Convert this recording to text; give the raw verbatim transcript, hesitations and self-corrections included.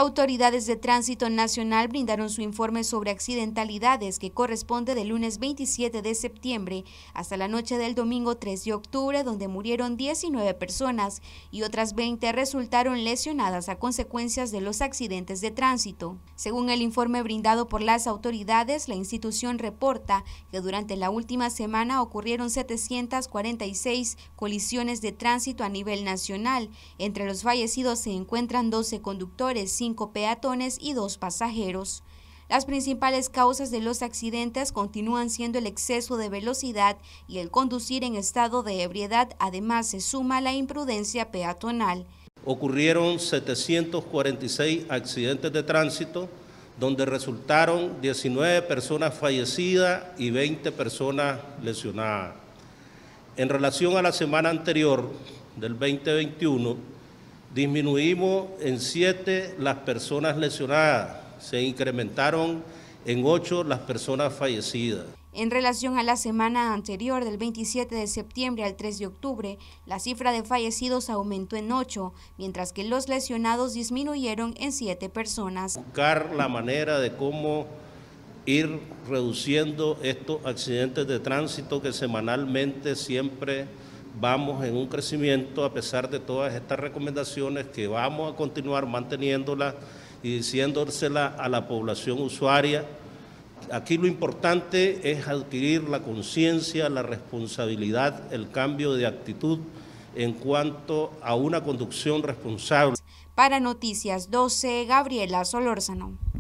Autoridades de Tránsito Nacional brindaron su informe sobre accidentalidades que corresponde del lunes veintisiete de septiembre hasta la noche del domingo tres de octubre, donde murieron diecinueve personas y otras veinte resultaron lesionadas a consecuencias de los accidentes de tránsito. Según el informe brindado por las autoridades, la institución reporta que durante la última semana ocurrieron setecientas cuarenta y seis colisiones de tránsito a nivel nacional. Entre los fallecidos se encuentran doce conductores, cinco peatones y dos pasajeros. Las principales causas de los accidentes continúan siendo el exceso de velocidad y el conducir en estado de ebriedad. Además, se suma la imprudencia peatonal. Ocurrieron setecientos cuarenta y seis accidentes de tránsito, donde resultaron diecinueve personas fallecidas y veinte personas lesionadas. En relación a la semana anterior del veinte veintiuno, disminuimos en siete las personas lesionadas, se incrementaron en ocho las personas fallecidas. En relación a la semana anterior, del veintisiete de septiembre al tres de octubre, la cifra de fallecidos aumentó en ocho, mientras que los lesionados disminuyeron en siete personas. Buscar la manera de cómo ir reduciendo estos accidentes de tránsito que semanalmente siempre vamos en un crecimiento, a pesar de todas estas recomendaciones que vamos a continuar manteniéndolas y diciéndoselas a la población usuaria. Aquí lo importante es adquirir la conciencia, la responsabilidad, el cambio de actitud en cuanto a una conducción responsable. Para Noticias doce, Gabriela Solórzano.